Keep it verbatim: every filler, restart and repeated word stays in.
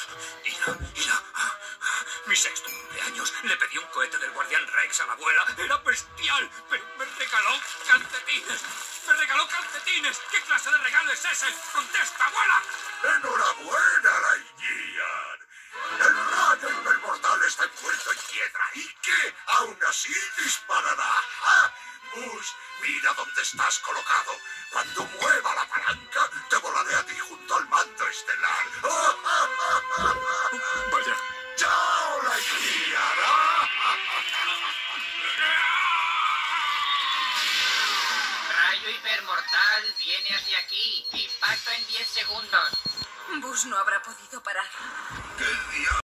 Mira, mira. Mi sexto cumpleaños. Le pedí un cohete del Guardián Rex a la abuela. Era bestial, pero me regaló calcetines. ¡Me regaló calcetines! ¿Qué clase de regalo es ese? ¡Contesta, abuela! ¡Enhorabuena, Lightyear! El rayo hipermortal está envuelto en piedra. ¿Y qué? Aún así disparará. ¡Ah! Bush, mira dónde estás colocado. Cuando mueva la palanca, te volaré a ti junto al manto estelar. Vaya. ¡Chao, Lightyear! Rayo hipermortal viene hacia aquí. Impacto en diez segundos. Buzz no habrá podido parar. ¿Qué diablos?